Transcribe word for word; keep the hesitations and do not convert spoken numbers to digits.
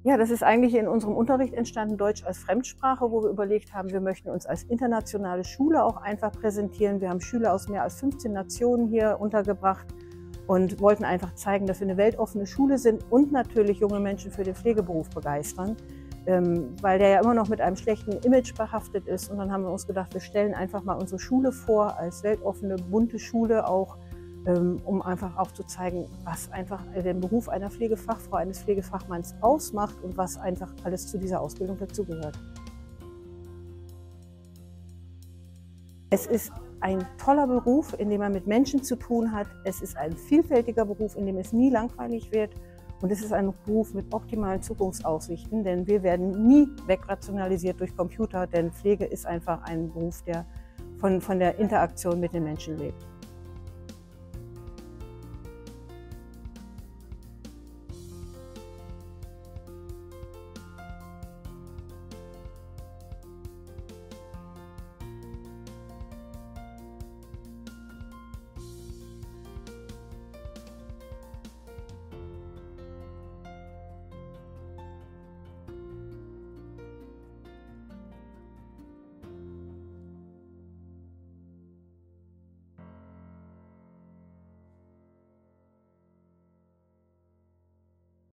Ja, das ist eigentlich in unserem Unterricht entstanden, Deutsch als Fremdsprache, wo wir überlegt haben, wir möchten uns als internationale Schule auch einfach präsentieren. Wir haben Schüler aus mehr als fünfzehn Nationen hier untergebracht und wollten einfach zeigen, dass wir eine weltoffene Schule sind und natürlich junge Menschen für den Pflegeberuf begeistern, ähm, weil der ja immer noch mit einem schlechten Image behaftet ist. Und dann haben wir uns gedacht, wir stellen einfach mal unsere Schule vor als weltoffene, bunte Schule auch, ähm, um einfach auch zu zeigen, was einfach den Beruf einer Pflegefachfrau, eines Pflegefachmanns ausmacht und was einfach alles zu dieser Ausbildung dazugehört. Es ist ein toller Beruf, in dem man mit Menschen zu tun hat. Es ist ein vielfältiger Beruf, in dem es nie langweilig wird. Und es ist ein Beruf mit optimalen Zukunftsaussichten, denn wir werden nie wegrationalisiert durch Computer, denn Pflege ist einfach ein Beruf, der von, von der Interaktion mit den Menschen lebt.